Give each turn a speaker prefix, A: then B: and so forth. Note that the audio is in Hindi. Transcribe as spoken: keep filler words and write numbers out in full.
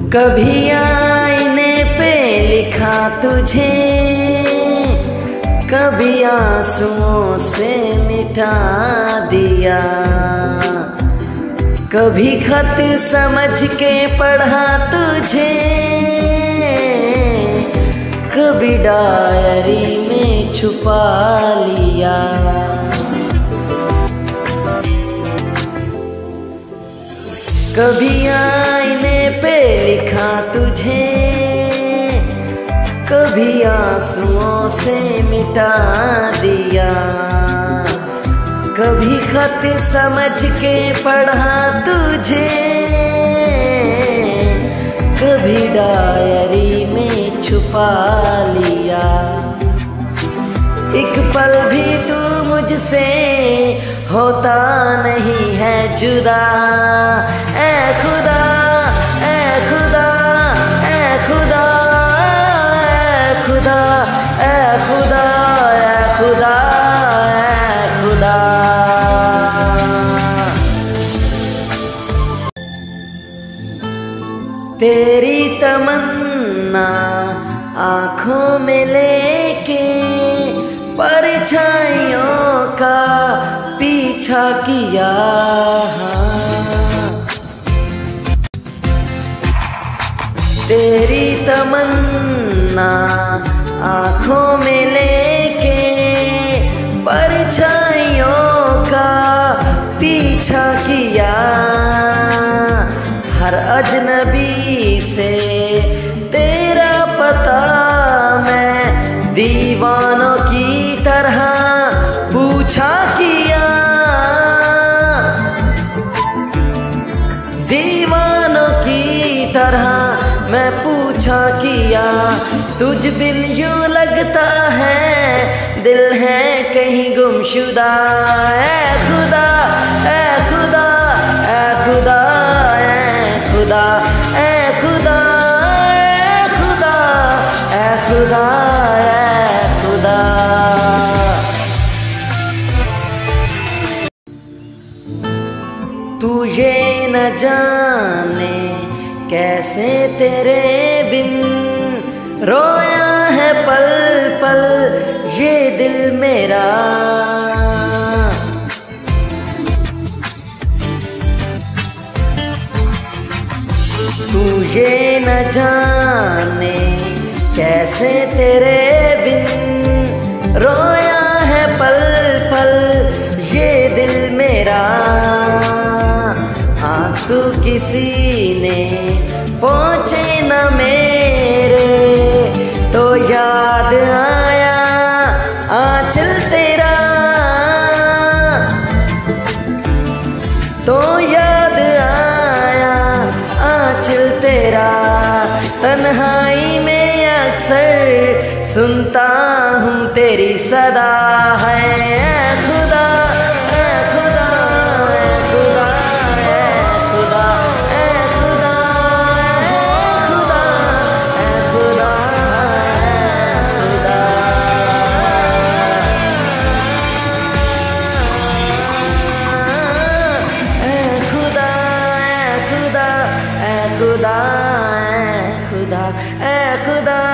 A: कभी आईने पे लिखा तुझे, कभी आंसुओं से मिटा दिया, कभी खत समझ के पढ़ा तुझे, कभी डायरी में छुपा लिया। कभी आईने पे लिखा तुझे, कभी आंसुओं से मिटा दिया, कभी खत समझ के पढ़ा तुझे, कभी डायरी में छुपा लिया। एक पल भी तू मुझसे होता नहीं है जुदा, ऐ खुदा ऐ खुदा ऐ खुदा ऐ खुदा ऐ खुदा ऐ खुदा ऐ खुदा। तेरी तमन्ना आँखों में लेके परछाइयों का पीछा किया, तेरी तमन्ना आँखों में लेके परछाइयों का पीछा किया। हर अजनबी से तेरा पता मैं दीवानों की तरह पूछा किया, दीवानों की तरह मैं पूछा किया। तुझ बिन यूं लगता है दिल है कहीं गुमशुदा, ऐ खुदा ऐ खुदा ऐ खुदा ऐ खुदा ऐ खुदा ऐ खुदा ऐ खुदा ऐ खुदा। तू ये न जाने कैसे तेरे बिन रोया है पल पल ये दिल मेरा, तू ये न जाने कैसे तेरे बिन रोया है पल पल ये दिल मेरा। आंसू किसी ने पहुँचे न मेरे तो याद आया आंचल तेरा, तो याद आया आंचल तेरा। तन्हाई में अक्सर सुनता हूँ तेरी सदा है, ऐ खुदा ऐ खुदा ऐ खुदा ऐ खुदा ऐ खुदा ऐ खुदा ऐ खुदा ऐ खुदा। ऐ खुदा ऐ खुदा ऐ खुदा ऐ खुदा ऐ खुदा